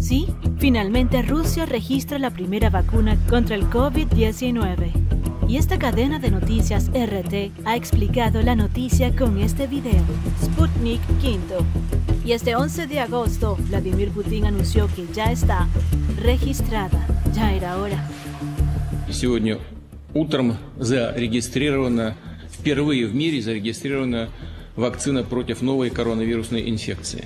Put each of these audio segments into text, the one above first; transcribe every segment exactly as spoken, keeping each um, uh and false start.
Sí, finalmente Rusia registra la primera vacuna contra el COVID diecinueve. Y esta cadena de noticias R T ha explicado la noticia con este video. Sputnik cinco. Y este once de agosto, Vladimir Putin anunció que ya está registrada. Ya era hora. Сегодня утром зарегистрирована, впервые в мире зарегистрирована вакцина против новой коронавирусной инфекции.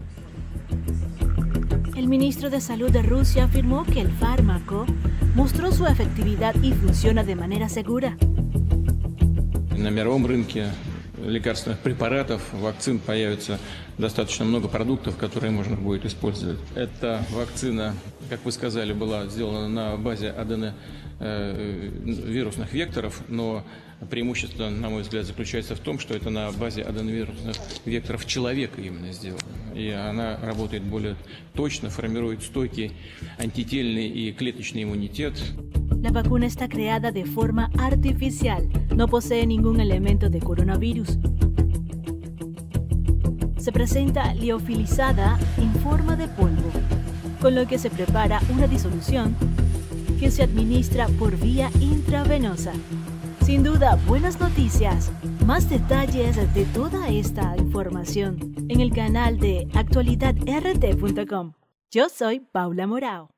El ministro de Salud de Rusia afirmó que el fármaco mostró su efectividad y funciona de manera segura. На мировом рынке лекарственных препаратов, вакцин появится достаточно много продуктов, которые можно будет использовать. Эта вакцина, как вы сказали, была сделана на базе аденовирусных векторов, но преимущество, на мой взгляд, заключается в том, что это на базе аденовирусных векторов человека именно сделано. И она работает более точно, формирует стойкий антительный и клеточный иммунитет. La vacuna está creada de forma artificial, no posee ningún elemento de coronavirus. Se presenta liofilizada en forma de polvo, con lo que se prepara una disolución que se administra por vía intravenosa. Sin duda, buenas noticias. Más detalles de toda esta información en el canal de actualidad r t punto com. Yo soy Paula Morao.